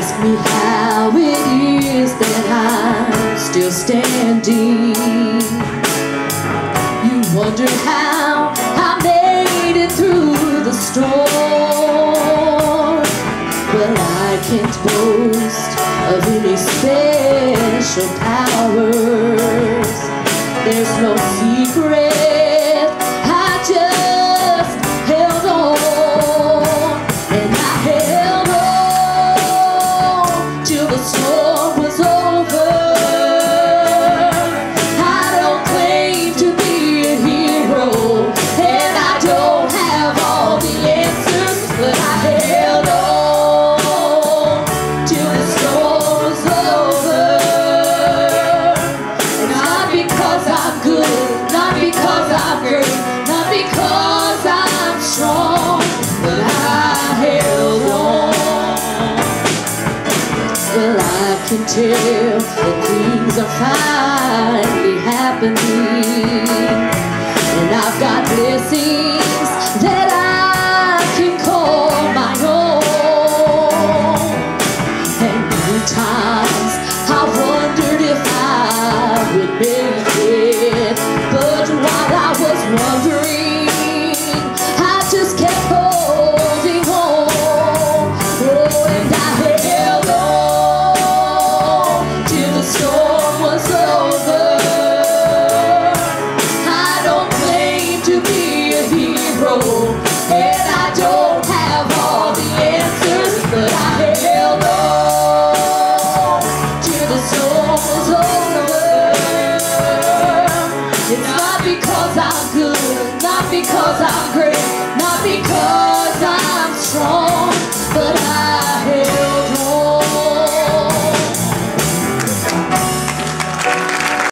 ask me how it is that I'm still standing. You wonder how I made it through the storm. Well, I can't boast of any special powers. There's no secret, I just held on. And I held on till the storm was over. I don't claim to be a hero, and I don't have all the answers, but I held on till the storm was over. Not because I'm good, not because I'm great, not because I'm strong, but I held on. Well, I can tell that things are finally happening, and I've got blessings that I